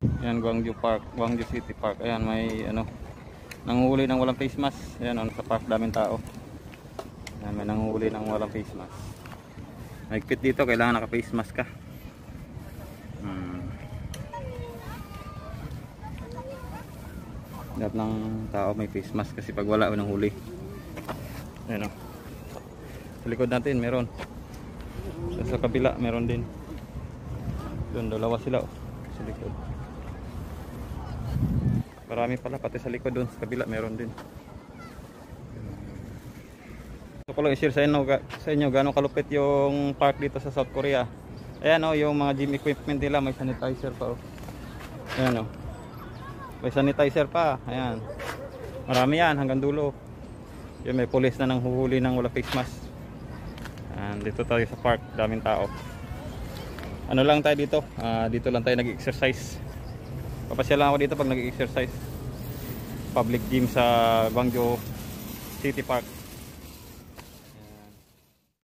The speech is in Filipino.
Ayan, Gwangju Park, Gwangju City Park. Ayan, may ano, nanguhuli ng walang face mask. Ayan, sa park daming tao. Ayan, may nanguhuli ng walang face mask. Mahigpit dito, kailangan naka face mask ka. Lahat ng tao may face mask kasi pag wala ng huli. Ayan o. Sa likod natin meron. Sa kabila meron din. Doon dalawa sila o. Sa likod. Marami pala pati sa likod doon. Sa kabila meron din. So ko lang i-share sa inyo gano'ng kalupit yung park dito sa South Korea. Ayan o, yung mga gym equipment nila may sanitizer pa o. Ayan o. May sanitizer pa. Ayan. Marami yan hanggang dulo. Yun, may police na nang huhuli ng wala face mask. Ayan, dito tayo sa park. Daming tao. Ano lang tayo dito? Dito lang tayo nag-exercise. Papasyal lang ako dito pag nag-exercise. Public gym sa Gwangju City Park.